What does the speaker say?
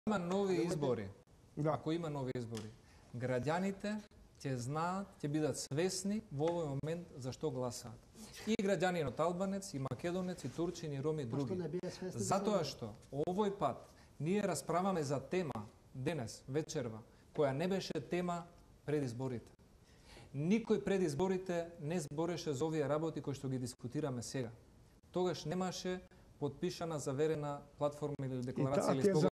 има нови избори, Да. ако има нови избори, граѓаните ќе знаат, ќе бидат свесни во овој момент за што гласаат. И граѓанин од Албанец, и македонец, и турчин, и роми, и други. Затоа што овој пат ние расправаме за тема денес, вечерва, која не беше тема пред изборите. Никој пред изборите не збореше за овие работи кои што ги дискутираме сега. Тогаш немаше подпишана, заверена платформа или декларација или